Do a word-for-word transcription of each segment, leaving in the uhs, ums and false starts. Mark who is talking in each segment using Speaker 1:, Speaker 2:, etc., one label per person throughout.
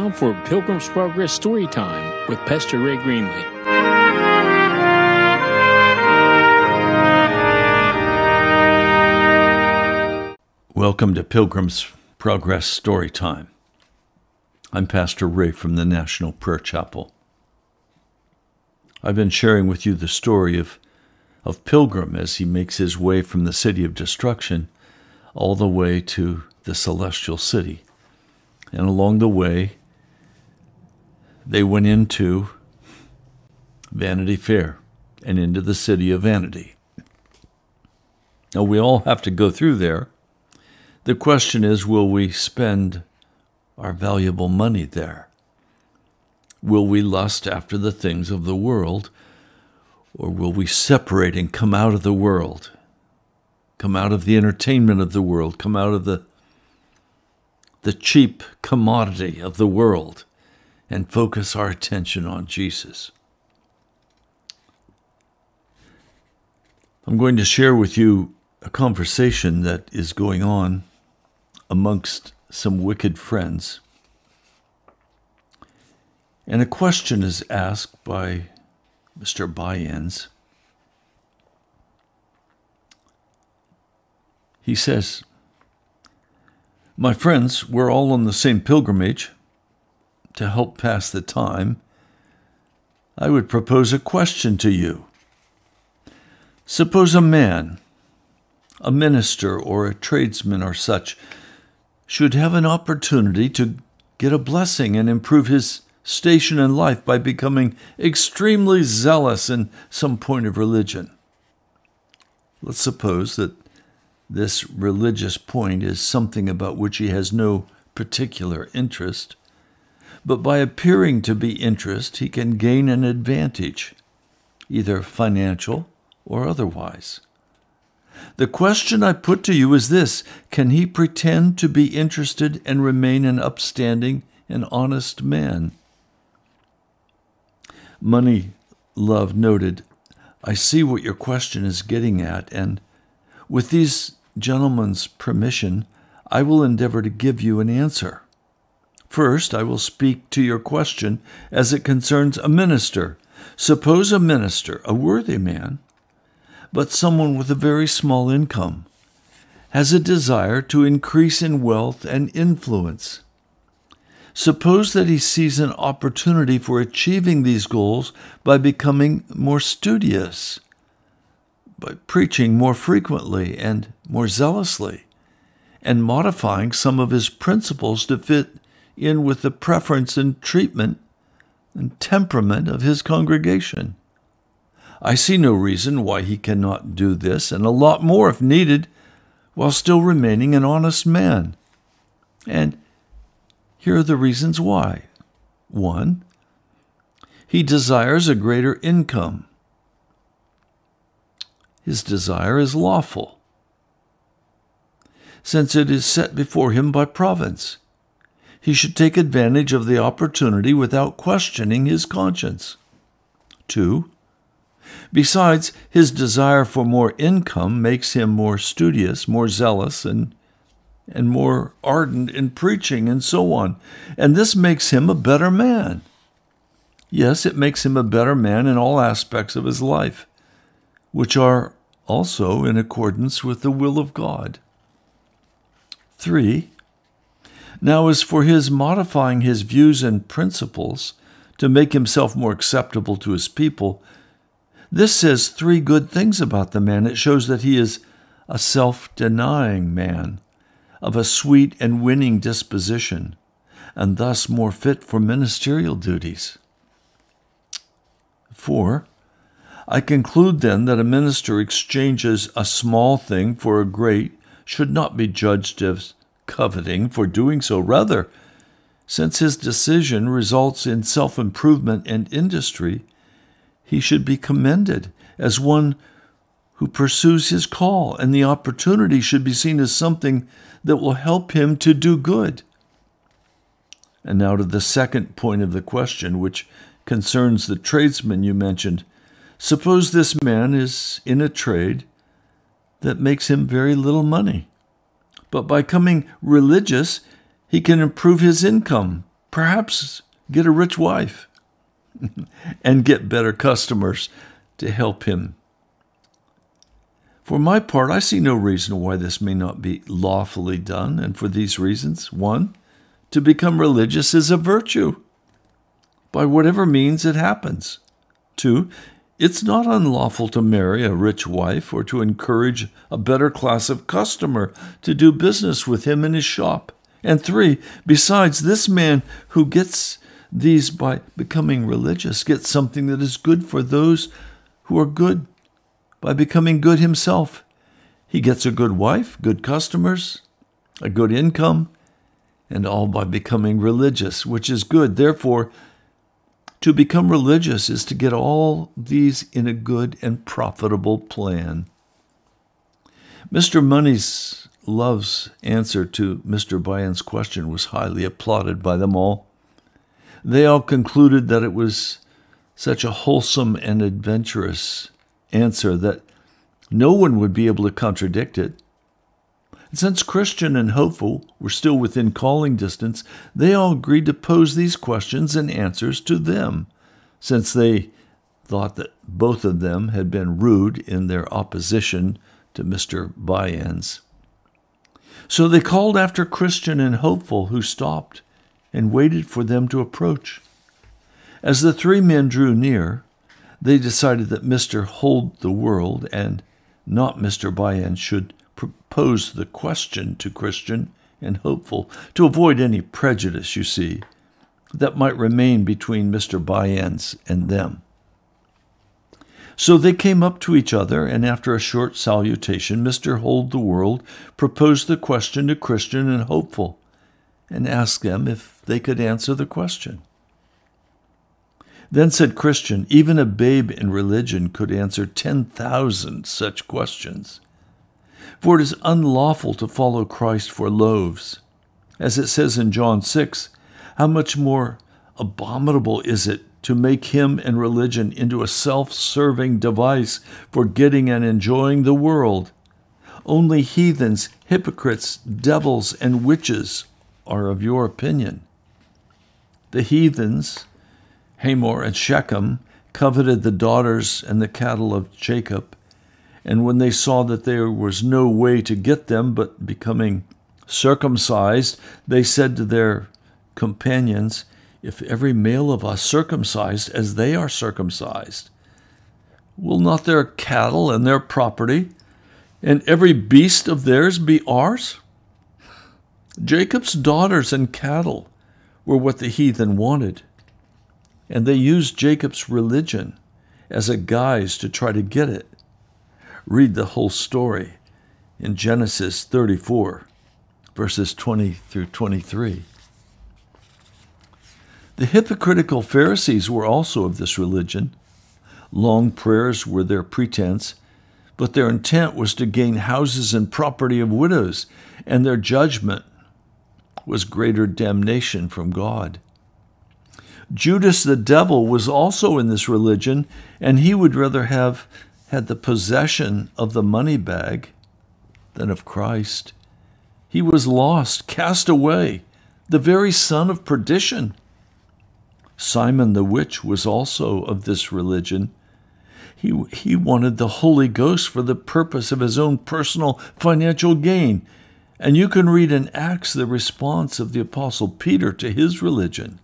Speaker 1: now for Pilgrims Progress Storytime with Pastor Ray Greenley.
Speaker 2: Welcome to Pilgrims Progress Storytime. I'm Pastor Ray from the National Prayer Chapel. I've been sharing with you the story of, of Pilgrim as he makes his way from the city of destruction all the way to the celestial city. And along the way, they went into Vanity Fair and into the city of Vanity. Now, we all have to go through there. The question is, will we spend our valuable money there? Will we lust after the things of the world, or will we separate and come out of the world, come out of the entertainment of the world, come out of the the cheap commodity of the world, and focus our attention on Jesus? I'm going to share with you a conversation that is going on amongst some wicked friends. And a question is asked by Mister Byens. He says, "My friends, we're all on the same pilgrimage. To help pass the time, I would propose a question to you. Suppose a man, a minister or a tradesman or such, should have an opportunity to get a blessing and improve his station in life by becoming extremely zealous in some point of religion. Let's suppose that this religious point is something about which he has no particular interest, but by appearing to be interested, he can gain an advantage, either financial or otherwise. The question I put to you is this: can he pretend to be interested and remain an upstanding and honest man?" Money Love noted, "I see what your question is getting at, and with these gentlemen's permission, I will endeavor to give you an answer. First, I will speak to your question as it concerns a minister. Suppose a minister, a worthy man, but someone with a very small income, has a desire to increase in wealth and influence. Suppose that he sees an opportunity for achieving these goals by becoming more studious, by preaching more frequently and more zealously, and modifying some of his principles to fit in with the preference and treatment and temperament of his congregation. I see no reason why he cannot do this, and a lot more if needed, while still remaining an honest man. And here are the reasons why. One, he desires a greater income. His desire is lawful, since it is set before him by providence. He should take advantage of the opportunity without questioning his conscience. Two, besides, his desire for more income makes him more studious, more zealous, and, and more ardent in preaching, and so on. And this makes him a better man. Yes, it makes him a better man in all aspects of his life, which are also in accordance with the will of God. Three, now as for his modifying his views and principles to make himself more acceptable to his people, this says three good things about the man. It shows that he is a self-denying man, of a sweet and winning disposition, and thus more fit for ministerial duties. Four, I conclude then that a minister exchanges a small thing for a great should not be judged as coveting for doing so. Rather, since his decision results in self-improvement and industry, he should be commended as one who pursues his call, and the opportunity should be seen as something that will help him to do good. And now to the second point of the question, which concerns the tradesman you mentioned. Suppose this man is in a trade that makes him very little money, but by becoming religious, he can improve his income Perhaps get a rich wife and get better customers to help him. For my part, I see no reason why this may not be lawfully done, and for these reasons. One, to become religious is a virtue, by whatever means it happens. Two, it's not unlawful to marry a rich wife or to encourage a better class of customer to do business with him in his shop. And three, besides, this man who gets these by becoming religious gets something that is good for those who are good by becoming good himself. He gets a good wife, good customers, a good income, and all by becoming religious, which is good. Therefore, to become religious is to get all these in a good and profitable plan. Mister Money's Love's answer to Mister Bayan's question was highly applauded by them all. They all concluded that it was such a wholesome and adventurous answer that no one would be able to contradict it. Since Christian and Hopeful were still within calling distance, they all agreed to pose these questions and answers to them, since they thought that both of them had been rude in their opposition to Mister Bayan's. So they called after Christian and Hopeful, who stopped and waited for them to approach. As the three men drew near, they decided that Mister Hold the World and not Mister Bayan should propose the question to Christian and Hopeful, to avoid any prejudice, you see, that might remain between Mister Bayan's and them. So they came up to each other, and after a short salutation, Mister Hold the World proposed the question to Christian and Hopeful, and asked them if they could answer the question. Then said Christian, even a babe in religion could answer ten thousand such questions. For it is unlawful to follow Christ for loaves. As it says in John six, how much more abominable is it to make him and religion into a self-serving device for getting and enjoying the world. Only heathens, hypocrites, devils, and witches are of your opinion. The heathens, Hamor and Shechem, coveted the daughters and the cattle of Jacob, and when they saw that there was no way to get them but becoming circumcised, they said to their companions, if every male of us circumcised as they are circumcised, will not their cattle and their property and every beast of theirs be ours? Jacob's daughters and cattle were what the heathen wanted, and they used Jacob's religion as a guise to try to get it. Read the whole story in Genesis thirty-four, verses twenty through twenty-three. The hypocritical Pharisees were also of this religion. Long prayers were their pretense, but their intent was to gain houses and property of widows, and their judgment was greater damnation from God. Judas the devil was also in this religion, and he would rather have had the possession of the money bag than of Christ. He was lost, cast away, the very son of perdition. Simon the witch was also of this religion. He, he wanted the Holy Ghost for the purpose of his own personal financial gain. And you can read in Acts the response of the Apostle Peter to his religion.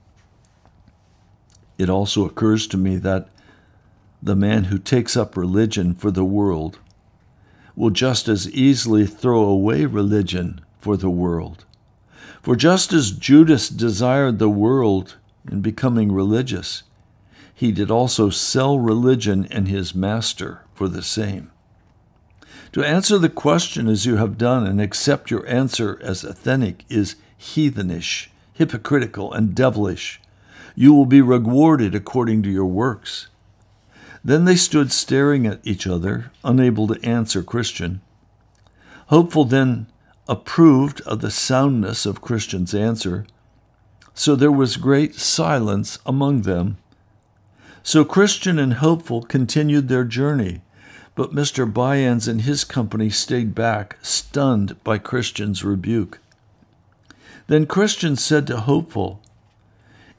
Speaker 2: It also occurs to me that the man who takes up religion for the world will just as easily throw away religion for the world. For just as Judas desired the world in becoming religious, he did also sell religion and his master for the same. To answer the question as you have done and accept your answer as authentic is heathenish, hypocritical, and devilish. You will be rewarded according to your works. Then they stood staring at each other, unable to answer Christian. Hopeful then approved of the soundness of Christian's answer, so there was great silence among them. So Christian and Hopeful continued their journey, but Mister Bayan's and his company stayed back, stunned by Christian's rebuke. Then Christian said to Hopeful,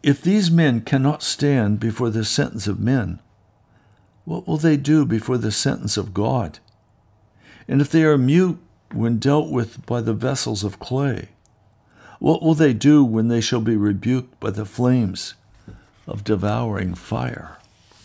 Speaker 2: if these men cannot stand before the sentence of men, what will they do before the sentence of God? And if they are mute when dealt with by the vessels of clay, what will they do when they shall be rebuked by the flames of devouring fire?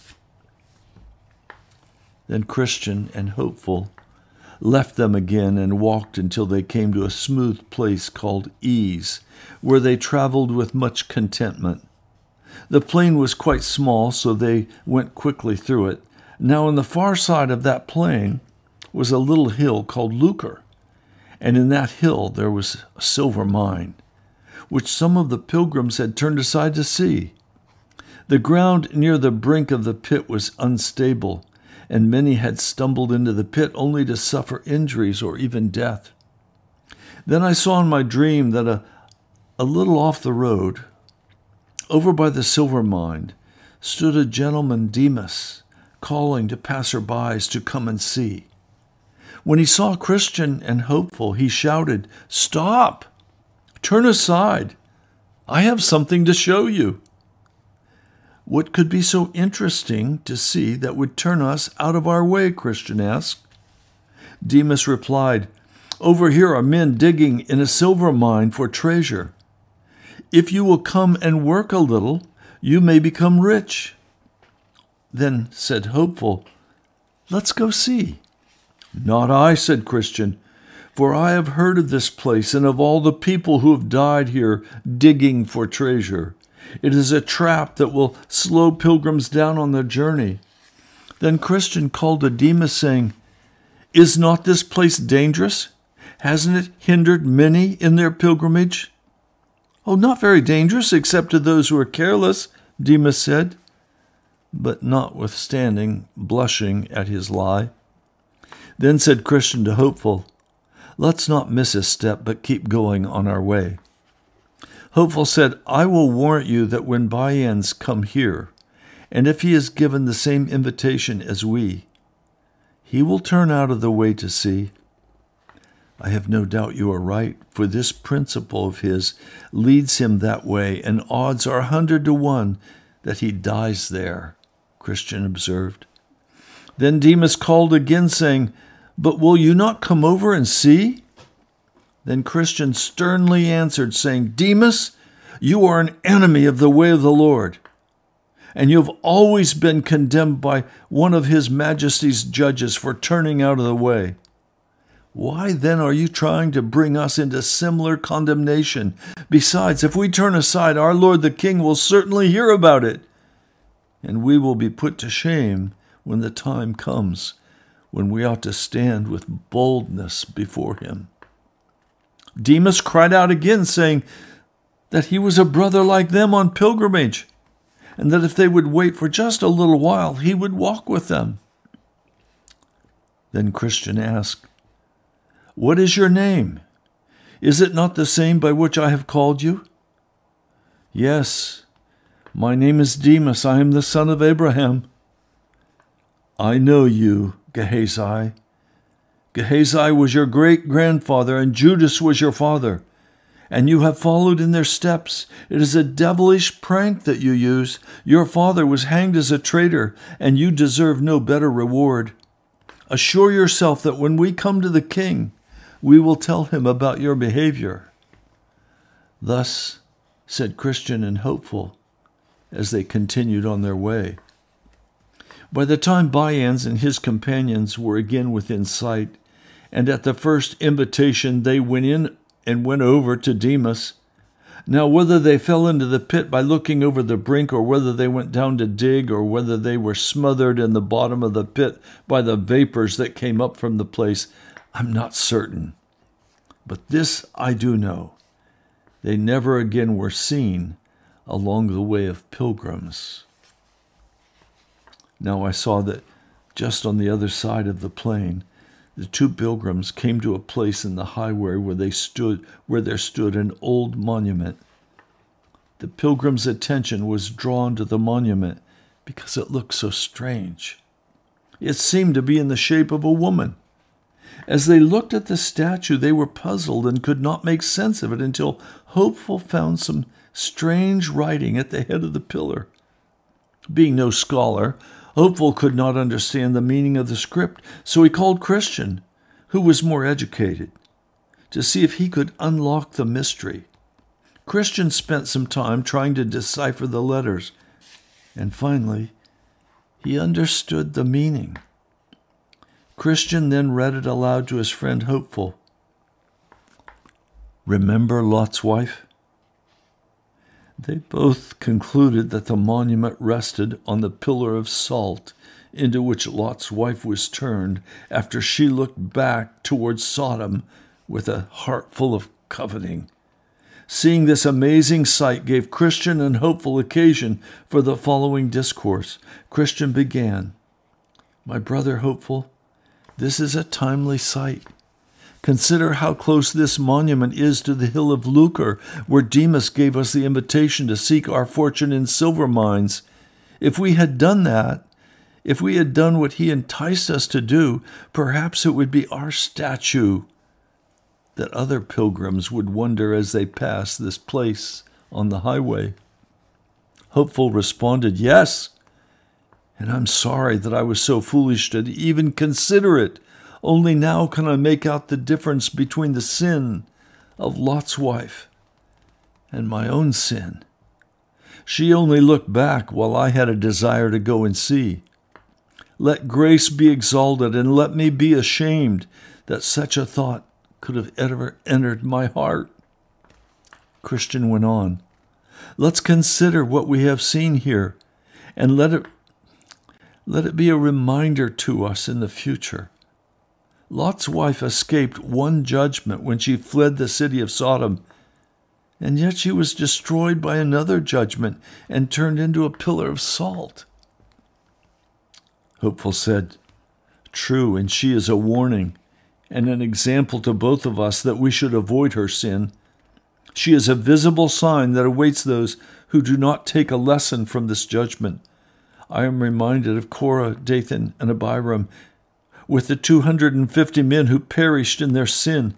Speaker 2: Then Christian and Hopeful left them again and walked until they came to a smooth place called Ease, where they traveled with much contentment. The plain was quite small, so they went quickly through it. Now on the far side of that plain was a little hill called Lucre, and in that hill there was a silver mine, which some of the pilgrims had turned aside to see. The ground near the brink of the pit was unstable, and many had stumbled into the pit only to suffer injuries or even death. Then I saw in my dream that a, a little off the road, over by the silver mine, stood a gentleman Demas, calling to passer-bys to come and see. When he saw Christian and Hopeful, he shouted, "Stop! Turn aside! I have something to show you." "What could be so interesting to see that would turn us out of our way?" Christian asked. Demas replied, "Over here are men digging in a silver mine for treasure. If you will come and work a little, you may become rich." Then said Hopeful, "Let's go see." "Not I," said Christian, "for I have heard of this place and of all the people who have died here digging for treasure. It is a trap that will slow pilgrims down on their journey." Then Christian called to Demas, saying, "Is not this place dangerous? Hasn't it hindered many in their pilgrimage?" "Oh, not very dangerous, except to those who are careless," Demas said, but notwithstanding blushing at his lie. Then said Christian to Hopeful, "Let's not miss a step, but keep going on our way." Hopeful said, "I will warrant you that when By-ends come here, and if he is given the same invitation as we, he will turn out of the way to see." "I have no doubt you are right, for this principle of his leads him that way, and odds are a hundred to one that he dies there," Christian observed. Then Demas called again, saying, "But will you not come over and see?" Then Christian sternly answered, saying, "Demas, you are an enemy of the way of the Lord, and you have always been condemned by one of his majesty's judges for turning out of the way. Why then are you trying to bring us into similar condemnation? Besides, if we turn aside, our lord the king will certainly hear about it, and we will be put to shame when the time comes when we ought to stand with boldness before him." Demas cried out again, saying that he was a brother like them on pilgrimage, and that if they would wait for just a little while, he would walk with them. Then Christian asked, "What is your name? Is it not the same by which I have called you?" "Yes, my name is Demas. I am the son of Abraham." "I know you, Gehazi. Gehazi was your great-grandfather, and Judas was your father, and you have followed in their steps. It is a devilish prank that you use. Your father was hanged as a traitor, and you deserve no better reward. Assure yourself that when we come to the king, we will tell him about your behavior." Thus said Christian and Hopeful as they continued on their way. By the time By-ends and his companions were again within sight, and at the first invitation they went in and went over to Demas. Now whether they fell into the pit by looking over the brink, or whether they went down to dig, or whether they were smothered in the bottom of the pit by the vapors that came up from the place, I'm not certain. But this I do know: they never again were seen along the way of pilgrims. Now I saw that just on the other side of the plain, the two pilgrims came to a place in the highway where they stood, where there stood an old monument. The pilgrims' attention was drawn to the monument because it looked so strange. It seemed to be in the shape of a woman. As they looked at the statue, they were puzzled and could not make sense of it until Hopeful found some strange writing at the head of the pillar. Being no scholar, Hopeful could not understand the meaning of the script, so he called Christian, who was more educated, to see if he could unlock the mystery. Christian spent some time trying to decipher the letters, and finally, he understood the meaning. Christian then read it aloud to his friend Hopeful. "Remember Lot's wife?" They both concluded that the monument rested on the pillar of salt into which Lot's wife was turned after she looked back towards Sodom with a heart full of coveting. Seeing this amazing sight gave Christian and Hopeful occasion for the following discourse. Christian began, "My brother Hopeful, this is a timely sight. Consider how close this monument is to the hill of Lucre, where Demas gave us the invitation to seek our fortune in silver mines. If we had done that, if we had done what he enticed us to do, perhaps it would be our statue that other pilgrims would wonder as they pass this place on the highway." Hopeful responded, "Yes, and I'm sorry that I was so foolish to even consider it. Only now can I make out the difference between the sin of Lot's wife and my own sin. She only looked back while I had a desire to go and see. Let grace be exalted, and let me be ashamed that such a thought could have ever entered my heart." Christian went on, "Let's consider what we have seen here, and let it, let it be a reminder to us in the future. Lot's wife escaped one judgment when she fled the city of Sodom, and yet she was destroyed by another judgment and turned into a pillar of salt." Hopeful said, "True, and she is a warning and an example to both of us that we should avoid her sin. She is a visible sign that awaits those who do not take a lesson from this judgment. I am reminded of Korah, Dathan, and Abiram, with the two hundred fifty men who perished in their sin,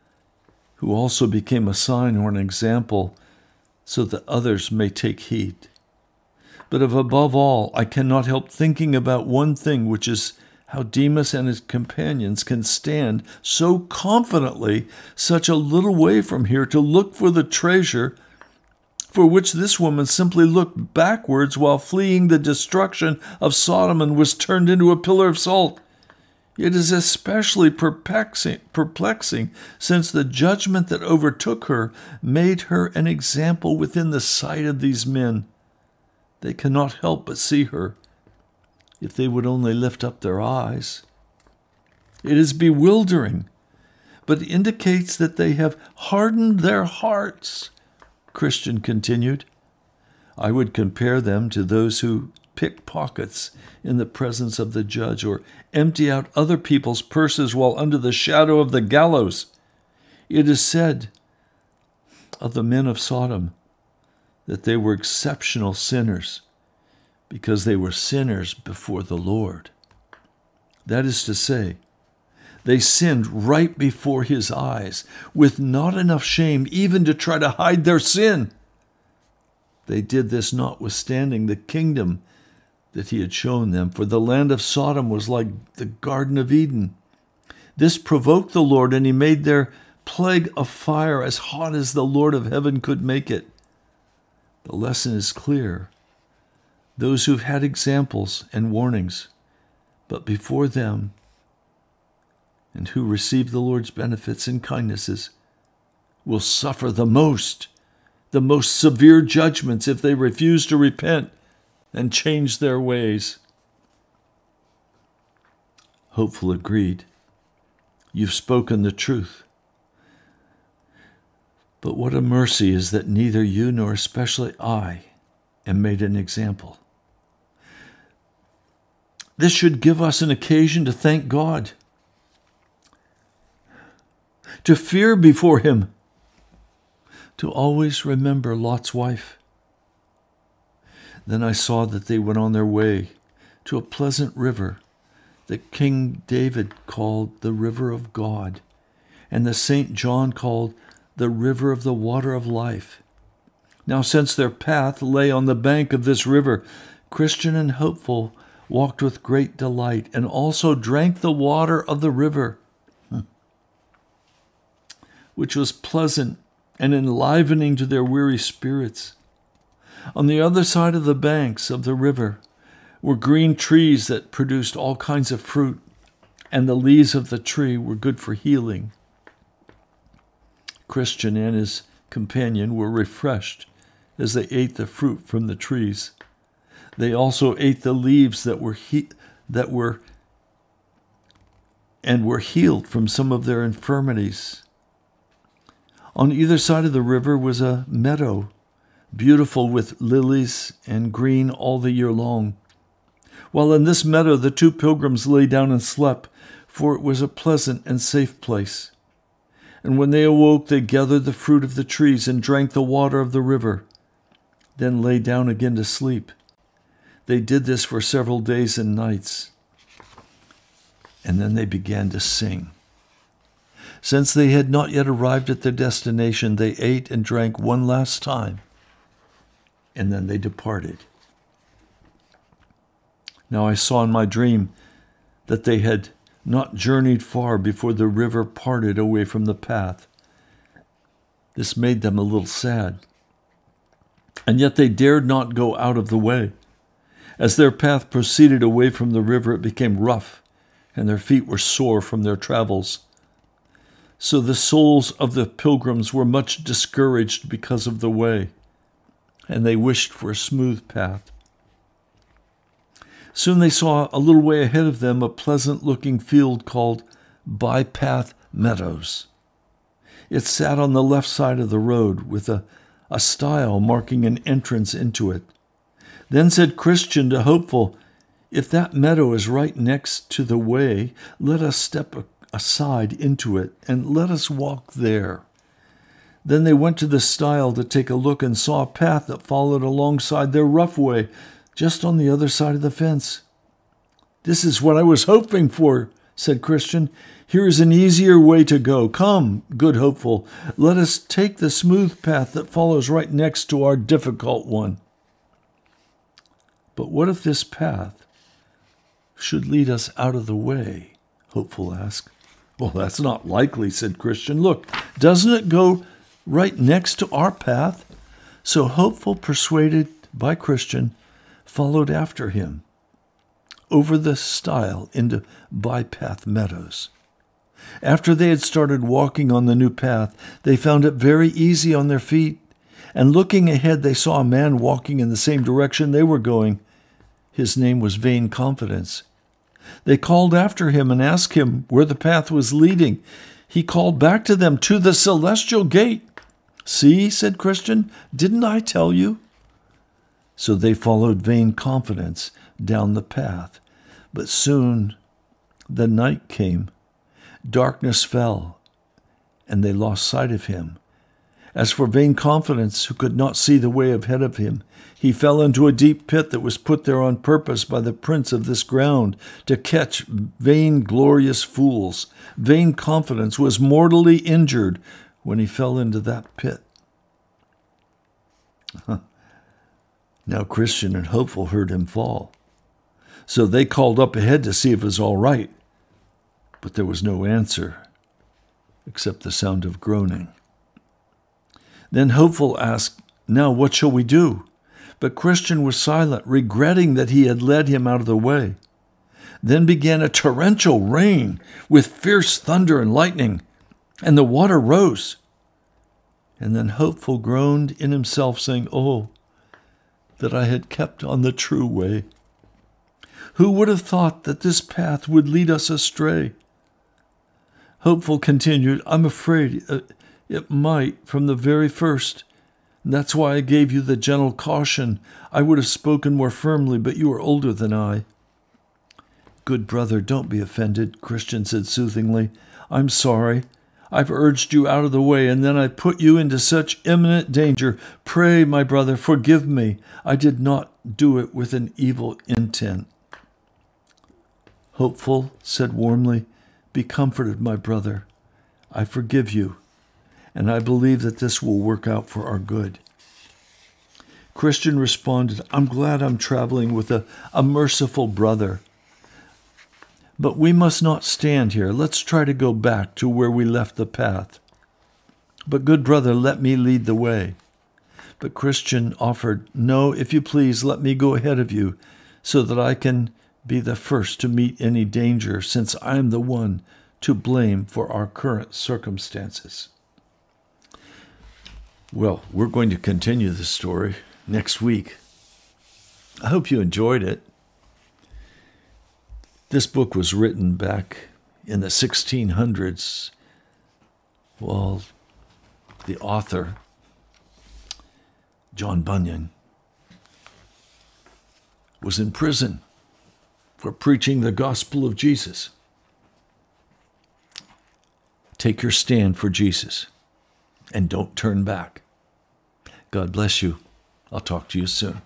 Speaker 2: who also became a sign or an example so that others may take heed. But of above all, I cannot help thinking about one thing, which is how Demas and his companions can stand so confidently such a little way from here to look for the treasure for which this woman simply looked backwards while fleeing the destruction of Sodom and was turned into a pillar of salt. It is especially perplexing, perplexing since the judgment that overtook her made her an example within the sight of these men. They cannot help but see her, if they would only lift up their eyes. It is bewildering, but indicates that they have hardened their hearts." Christian continued, "I would compare them to those who pick pockets in the presence of the judge or empty out other people's purses while under the shadow of the gallows. It is said of the men of Sodom that they were exceptional sinners because they were sinners before the Lord. That is to say, they sinned right before his eyes with not enough shame even to try to hide their sin. They did this notwithstanding the kingdom that he had shown them, for the land of Sodom was like the Garden of Eden. This provoked the Lord, and he made their plague of fire as hot as the Lord of heaven could make it. The lesson is clear. Those who've had examples and warnings, but before them, and who receive the Lord's benefits and kindnesses, will suffer the most, the most severe judgments if they refuse to repent and change their ways." Hopeful agreed. "You've spoken the truth. But what a mercy is that neither you nor especially I am made an example. This should give us an occasion to thank God, to fear before him, to always remember Lot's wife." Then I saw that they went on their way to a pleasant river that King David called the river of God, and the Saint John called the river of the water of life. Now, since their path lay on the bank of this river, Christian and Hopeful walked with great delight and also drank the water of the river, which was pleasant and enlivening to their weary spirits. On the other side of the banks of the river were green trees that produced all kinds of fruit, and the leaves of the tree were good for healing. Christian and his companion were refreshed as they ate the fruit from the trees. They also ate the leaves that were he- that were and were healed from some of their infirmities. On either side of the river was a meadow, beautiful with lilies and green all the year long. While in this meadow the two pilgrims lay down and slept, for it was a pleasant and safe place. And when they awoke, they gathered the fruit of the trees and drank the water of the river, then lay down again to sleep. They did this for several days and nights, and then they began to sing. Since they had not yet arrived at their destination, they ate and drank one last time, and then they departed. Now I saw in my dream that they had not journeyed far before the river parted away from the path. This made them a little sad, and yet they dared not go out of the way. As their path proceeded away from the river, it became rough, and their feet were sore from their travels. So the souls of the pilgrims were much discouraged because of the way, and they wished for a smooth path. Soon they saw a little way ahead of them a pleasant-looking field called By Path Meadows. It sat on the left side of the road with a, a stile marking an entrance into it. Then said Christian to Hopeful, "If that meadow is right next to the way, let us step aside into it, and let us walk there." Then they went to the stile to take a look and saw a path that followed alongside their rough way, just on the other side of the fence. "This is what I was hoping for," said Christian. "Here is an easier way to go. Come, good Hopeful, let us take the smooth path that follows right next to our difficult one." "But what if this path should lead us out of the way?" Hopeful asked. "Well, that's not likely," said Christian. "Look, doesn't it go right next to our path?" So Hopeful, persuaded by Christian, followed after him over the stile into By Path Meadows. After they had started walking on the new path, they found it very easy on their feet, and looking ahead they saw a man walking in the same direction they were going. His name was Vain Confidence. They called after him and asked him where the path was leading. He called back to them, "To the celestial gate." "See," said Christian, "didn't I tell you?" So they followed Vain Confidence down the path. But soon the night came. Darkness fell, and they lost sight of him. As for Vain Confidence, who could not see the way ahead of him, he fell into a deep pit that was put there on purpose by the prince of this ground to catch vain, glorious fools. Vain Confidence was mortally injured when he fell into that pit. Now Christian and Hopeful heard him fall. So they called up ahead to see if it was all right, but there was no answer except the sound of groaning. Then Hopeful asked, "Now what shall we do?" But Christian was silent, regretting that he had led him out of the way. Then began a torrential rain with fierce thunder and lightning, and the water rose. And then Hopeful groaned in himself, saying, "Oh, that I had kept on the true way. Who would have thought that this path would lead us astray?" Hopeful continued, "I'm afraid it might from the very first. That's why I gave you the gentle caution. I would have spoken more firmly, but you are older than I." "Good brother, don't be offended," Christian said soothingly. "I'm sorry. I've urged you out of the way, and then I put you into such imminent danger. Pray, my brother, forgive me. I did not do it with an evil intent." Hopeful said warmly, "Be comforted, my brother. I forgive you, and I believe that this will work out for our good." Christian responded, I'm glad I'm traveling with a, a merciful brother. But we must not stand here. Let's try to go back to where we left the path. But good brother, let me lead the way. But Christian offered, no, if you please, let me go ahead of you so that I can be the first to meet any danger, since I am the one to blame for our current circumstances. Well, we're going to continue the story next week. I hope you enjoyed it. This book was written back in the sixteen hundreds. Well, the author, John Bunyan, was in prison for preaching the gospel of Jesus. Take your stand for Jesus and don't turn back. God bless you. I'll talk to you soon.